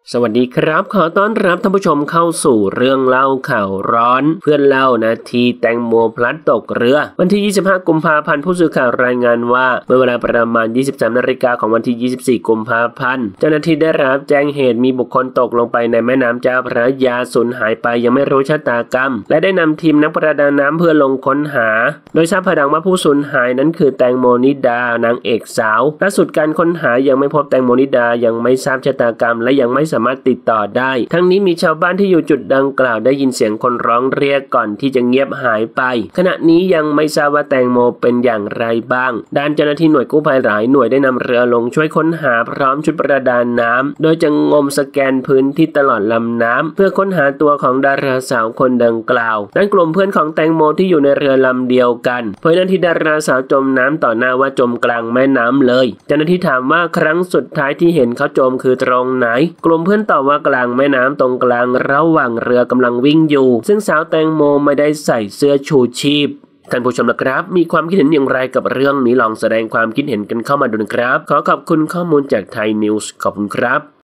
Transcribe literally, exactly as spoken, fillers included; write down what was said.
สวัสดีครับขอต้อนรับท่านผู้ชมเข้าสู่เรื่องเล่าข่าวร้อนเพื่อนเล่านาทีแตงโมพลัดตกเรือวันที่ยี่สิบห้ากุมภาพันธ์ผู้สื่อข่าวรายงานว่าเมื่อเวลาประมาณ ยี่สิบสามนาฬิกาของวันที่ยี่สิบสี่กุมภาพันธ์เจ้าหน้าที่ได้รับแจ้งเหตุมีบุคคลตกลงไปในแม่น้ำเจ้าพระยาสูญหายไปยังไม่รู้ชะตากรรมและได้นำทีมนักประดาน้ำเพื่อลงค้นหาโดยทราบภายหลังว่าผู้สูญหายนั้นคือแตงโมนิดานางเอกสาวล่าสุดการค้นหายังไม่พบแตงโมนิดายังไม่ทราบชะตากรรมและยังไม่สามารถติดต่อได้ทั้งนี้มีชาวบ้านที่อยู่จุดดังกล่าวได้ยินเสียงคนร้องเรียกก่อนที่จะเงียบหายไปขณะนี้ยังไม่ทราบว่าแตงโมเป็นอย่างไรบ้างด้านเจ้าหน้าที่หน่วยกู้ภัยหลายหน่วยได้นำเรือลงช่วยค้นหาพร้อมชุดประดาน้ำโดยจะงมสแกนพื้นที่ตลอดลำน้ำเพื่อค้นหาตัวของดาราสาวคนดังกล่าวด้านกลุ่มเพื่อนของแตงโมที่อยู่ในเรือลำเดียวกันเผยนาทีดาราสาวจมน้ำต่อหน้าว่าจมกลางแม่น้ำเลยเจ้าหน้าที่ถามว่าครั้งสุดท้ายที่เห็นเขาจมคือตรงไหนกลุ่มเพื่อนตอบว่ากลางแม่น้ำตรงกลางระหว่างเรือกำลังวิ่งอยู่ซึ่งสาวแตงโมไม่ได้ใส่เสื้อชูชีพท่านผู้ชมนะครับมีความคิดเห็นอย่างไรกับเรื่องนี้ลองแสดงความคิดเห็นกันเข้ามาดูนะครับขอขอบคุณข้อมูลจากไทยนิวส์ขอบคุณครับ